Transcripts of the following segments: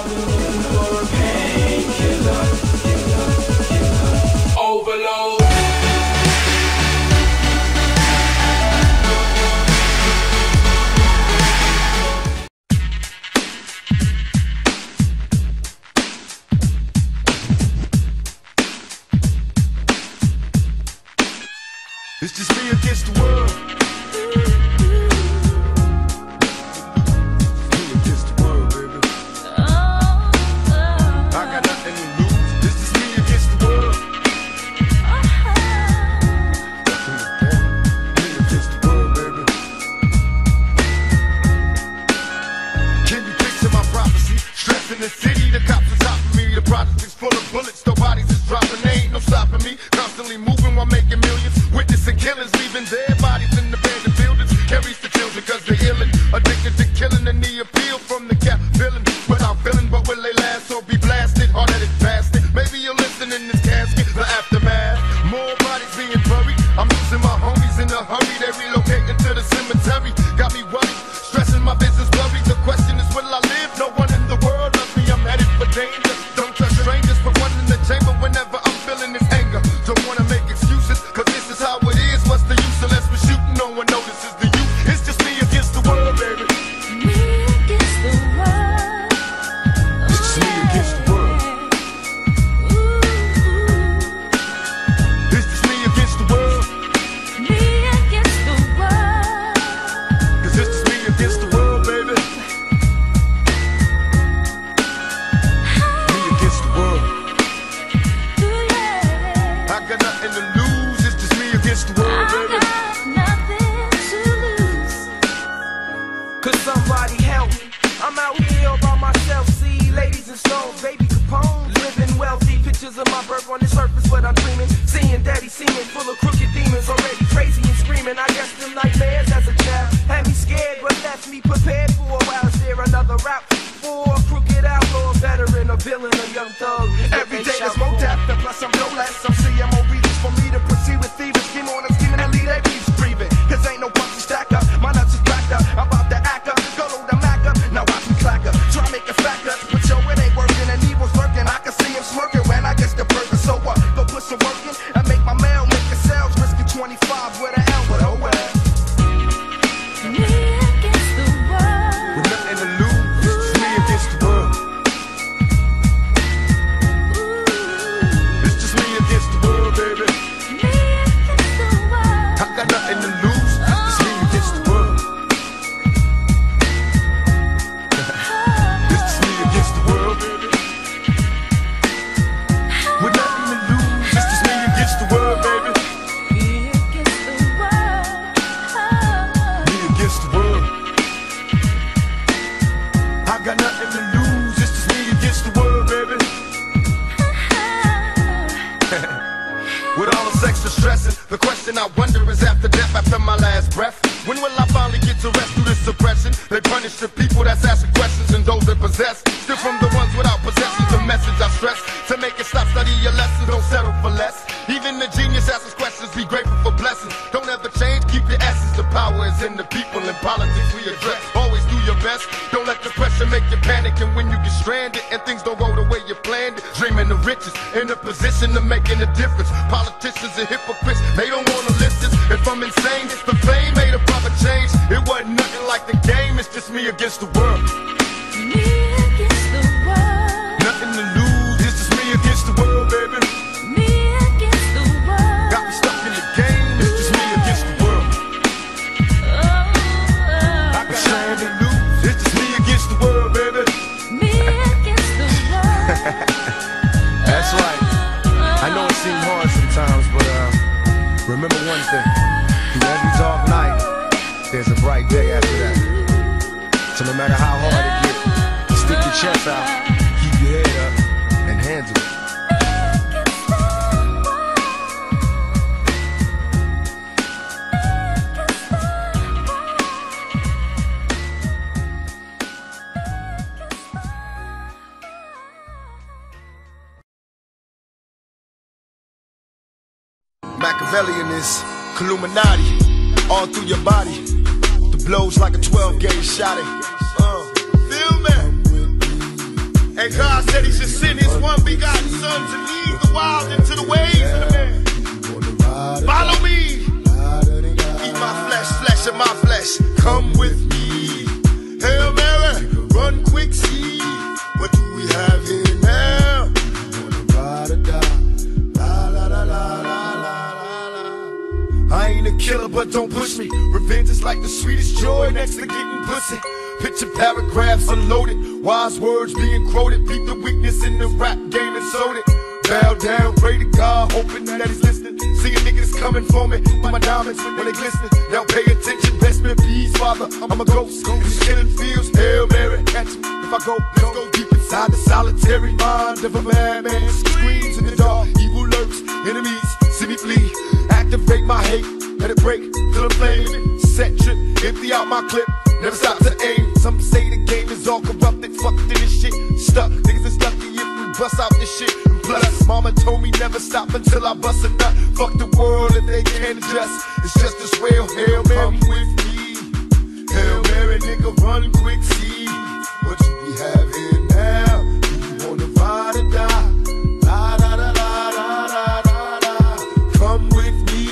been looking for a painkiller, overload. It's just me against the world. Me against the world, baby. I got nothing to lose. It's just me against the world. Me against the world, baby. Can you picture my prophecy? Stress in the city, the cops are topping me. The project is full of bullets, no bodies is dropping. There ain't no stopping me. Constantly moving while making millions. Witnessing killers, leaving dead bodies in abandoned buildings. Carries the children cause they're illin', addicted to killing, and the appeal from the cap villain. Without feeling, but will they last or be blasted? Hard-headed bastard. Maybe you'll listen in this casket, the aftermath. More bodies being buried. I'm losing my homies in a hurry. They relocating to the cemetery. Got me worried, stressing my business blurry. The question is, will I live? No one in the world loves me. I'm headed for danger. Don't trust strangers, but one in the chamber whenever I'm feeling this anger. Don't wanna make excuses, cause this is how it is. What's the use unless we're shooting? No one notices the youth. It's just me against the world, baby. Me against the world. It's just me against the world. It's just me against the world. Me against the world. Cause it's just me against the world, baby. Me against the world. I got nothing to lose. It's just me against the world, baby. Could somebody help me? I'm out here all by myself. See ladies and souls, baby Capone, living wealthy. Pictures of my birth on the surface, but I'm dreaming. Seeing daddy seeming full of crooked demons, already crazy and screaming. I guess them nightmares as a child had me scared, but left me prepared for a while. Is there another route for a crooked outlaw, a veteran, a villain, a young thug? Every day there's more depth, and plus I'm no less. Some CMO reasons for me to proceed with thieves. Scheme on them, scheming and lead their beats breathing. Cause ain't no pussy stack up, my nuts is backed up. I'm about to act up, go to the Mac up. Now watch me clack up, try make a fact up. But yo, it ain't working, and evil's lurking. I can see him smirking when I get the burger. So what? Go put some work in and make my mail, make the sales. Risking 25 with an L, but oh well. Me against the world. With nothing to lose, it's just me against the world. It's just me against the world, baby. Me against the world. I got nothing to lose, it's just me against the world. It's just me against the world, baby. With nothing to lose, it's just me against the world, baby. Me against the world. Me against the world. I got nothing to lose, it's just me against the world, baby. With all this extra stressing, the question I wonder is after death, after my last breath, when will I finally get to rest through this suppression? They punish the people that's asking questions and those that possess. Still from the ones without possessions, the message I stress. To make it stop, study your lessons, don't settle for less. Even the genius asks questions, be grateful for blessings. Don't ever change, keep your essence. The power is in the people, in politics we address. Always do your best, don't let the pressure make you panic. And when you get stranded and things don't go the way you planned it, dreaming of riches, in a position of making a difference. Politicians are hypocrites, they don't want to listen. If I'm insane, the fame made a proper change. It wasn't nothing like the game, it's just me against the world. Me against the world. Nothing to lose, it's just me against the world, baby. Me against the world. Got me stuck in the game, it's just me against the world. I got nothing to lose, it's just me against the world, baby. Me against the world. That's right. I know it seems hard sometimes, but remember one thing. Through every dark night, there's a bright day after that. So no matter how hard it gets, stick your chest out, keep your head up, and handle it. Machiavellian is Illuminati, all through your body. The blows like a 12-gauge shot. Feel me? And God said he should send his one begotten son to lead the wild into the ways of the man. Follow me. Eat my flesh, flesh of my flesh. Come with me. Hail Mary, run quick, see. What do we have here now? Ride or die. La la la la la la la. I ain't a killer, but don't push me. Revenge is like the sweetest joy next to getting pussy. Picture paragraphs unloaded, wise words being quoted. Beat the weakness in the rap game and sold it. Bow down, pray to God, hoping that he's listening. Seeing niggas coming for me, with my diamonds when they glisten. Now pay attention, best me in peace, Father. I'm a ghost in these killing fields. Hail Mary, catch me if I go. Let's go deep inside the solitary mind of a madman. Screams in the dark, evil lurks, enemies see me flee. Activate my hate, let it break till I'm flaming. Set trip, empty out my clip. Never stop to aim. Some say the game is all corrupted. Fucked in this shit. Stuck. Niggas is lucky if we bust out this shit. And plus, mama told me never stop until I bust a nut. Fuck the world if they can't adjust. It's just as well. Hail Mary, come with me. Hail Mary, nigga, run quick, see. What do we have here now? Do you wanna ride or die? La la la la la la la la. Come with me.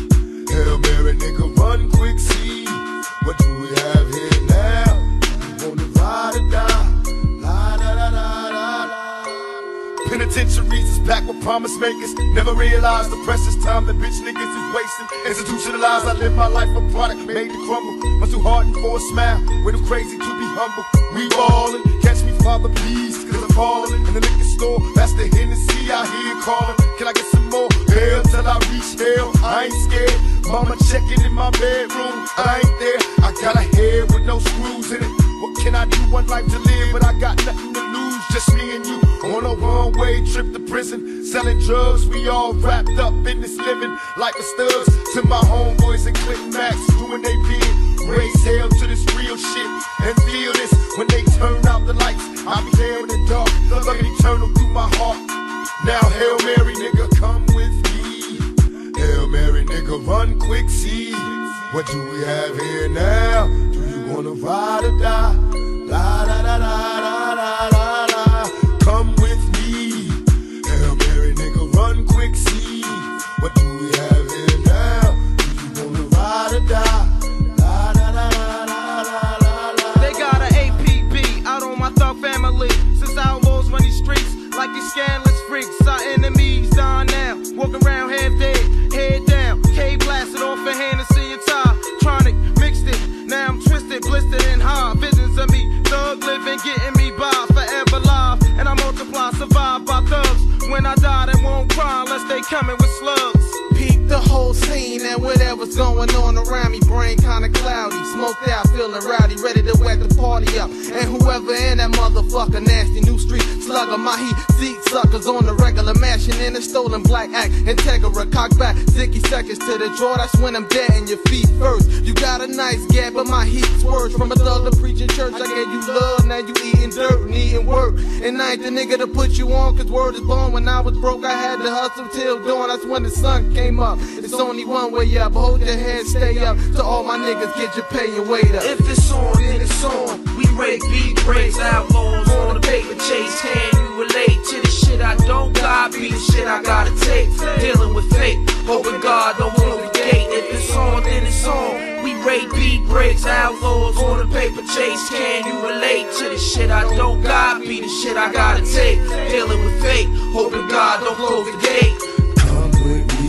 Hail Mary, nigga, run quick, see. What do we have here now? You wanna ride or die? La la la la la la. Penitentiaries is packed with promise makers. Never realized the precious time that bitch niggas is wasting. Institutionalized, I live my life a product made to crumble. Much too hardened for a smile, way too crazy to be humble. We ballin', catch me, Father, please, cause I'm falling. In the liquor store, that's the Hennessy I hear calling. Can I get some more? Hell till I reach hell, I ain't scared. Mama checking in my bedroom, I ain't there. I got a head with no screws in it. What can I do? One life to live, but I got nothing to lose. Just me and you on a one-way trip to prison. Selling drugs, we all wrapped up in this living. Like the studs to my homeboys and Clinton Max, doing they bid. Raise hell to this real shit and feel this. When they turn out the lights, I'll be there in the dark. Like an eternal through my heart. Now Hail Mary, nigga, come with me. Hail Mary, nigga, run quick, see. What do we have here now? Do you wanna ride or die? La la la la la la la la. Come with me. Hail Mary, nigga, run quick, see. What do we have here now? Do you wanna ride or die? La la la la la la la. They got an APB out on my thug family. Since outlaws run these streets like these scandalous freaks. Our enemies dying now, walking around half dead, head down. K blasted off a Hennessy and tie. Tronic mixed it, now I'm twisted, blistered and high. Visions of me, thug living, getting me by, forever live. And I multiply, survive by thugs. When I die, they won't cry unless they coming with slugs. Peep the whole scene and whatever's going on around me. Brain kinda cloudy, smoked out, feeling rowdy, ready to whack the party up. And whoever in that motherfucker, nasty new street slugger, my heat seat suckers on the regular, mashing in a stolen black act. Integra, cock back, 60 seconds to the draw. That's when I'm dead in your feet first. You got a nice gap, but my heat swerves from a thug to preaching church. I gave you love, now you eating dirt, needing work. And I ain't the nigga to put you on, cause word is born. When I was broke, I had to hustle till dawn. That's when the sun came up. It's only one way up. Hold your head, stay up. To all my niggas, get your pay and wait up. If it's on, then it's on. We break beat breaks, outlaws on the paper chase. Can you relate to the shit I don't got? Be the shit I gotta take. Dealing with fate, hoping God don't close the gate. If it's on, then it's on. We rate beat breaks, outlaws on the paper chase. Can you relate to the shit I don't got? Be the shit I gotta take. Dealing with fate, hoping God don't close the gate. Come with me.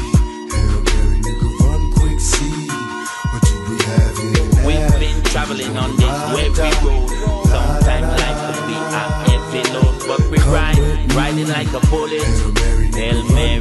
Hail Mary, nigga, run quick, see. What do we have here now? We've been traveling on this weary road. Sometimes life can be a heavy load, but we riding like a bullet. Hail Mary,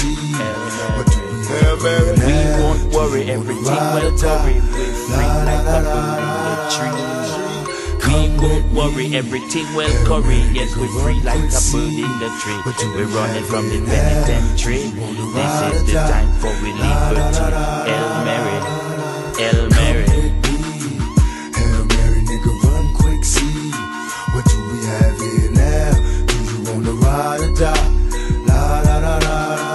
Hail Mary, we won't worry, everything will worry. We're free like a bird in the tree. We won't worry, everything will curry. Yes, we're free like a bird in the tree. We're running from the penitentiary. This is the time for we liberty. Hail Mary, Hail Mary. Hail Mary, nigga, run quick, see. What do we have here now? Do you wanna ride or die? La la la la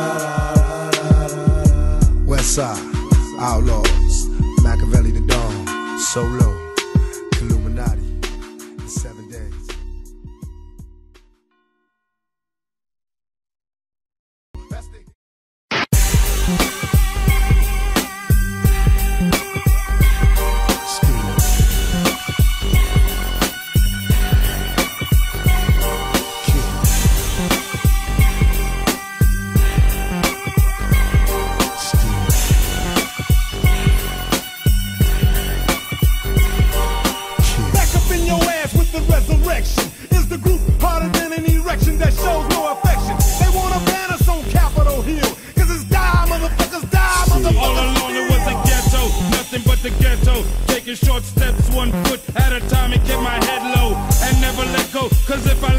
la. Westside, Outlaws, Machiavelli the Dawn, Solo, Illuminati, the 7 days.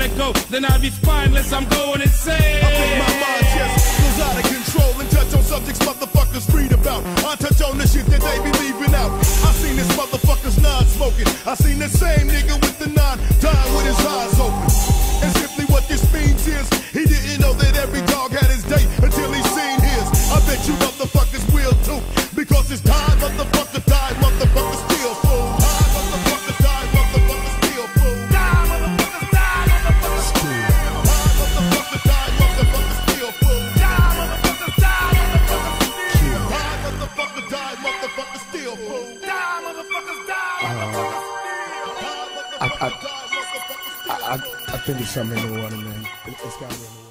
gotta go. Then I be spineless, I'm going insane. I think my mind just goes out of control and touch on subjects motherfuckers read about. I touch on the shit that they be leaving out. I seen this motherfucker's non-smoking. I seen the same nigga with the 9 dying with his eyes open. And simply what this means is he didn't know that every dog had his day until he seen his. I bet you motherfuckers will too, because it's time, motherfucker, die, motherfucker, still fool. Die, motherfucker, die, motherfucker, still fool. Die, motherfucker, die, motherfucker, still. Die, motherfucker, die, motherfucker, still fool. Die, motherfucker, die, motherfucker, still. Die, motherfucker, die, motherfucker, still fool. Die, motherfuckers, die, motherfucker, still. Die, motherfucker, die, motherfucker, still. I think it's something in the water, man. It's gotta be in the water.